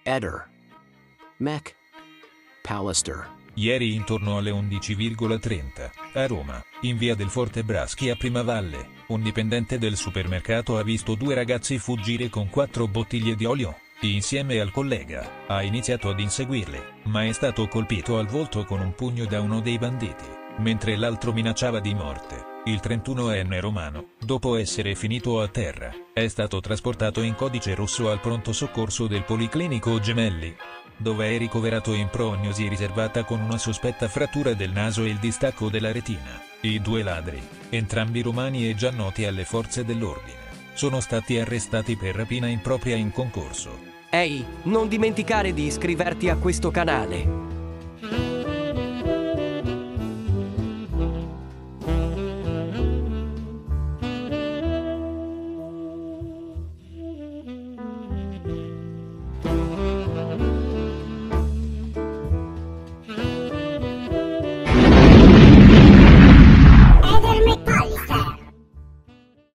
Eder. Mac. Pallister. Ieri intorno alle 11:30, a Roma, in via del Forte Braschi a Primavalle, un dipendente del supermercato ha visto due ragazzi fuggire con 4 bottiglie di olio. Insieme al collega, ha iniziato ad inseguirli, ma è stato colpito al volto con un pugno da uno dei banditi, mentre l'altro minacciava di morte. Il 31enne romano, dopo essere finito a terra, è stato trasportato in codice rosso al pronto soccorso del Policlinico Gemelli, dove è ricoverato in prognosi riservata con una sospetta frattura del naso e il distacco della retina. I due ladri, entrambi romani e già noti alle forze dell'ordine, sono stati arrestati per rapina impropria in concorso. Ehi, non dimenticare di iscriverti a questo canale.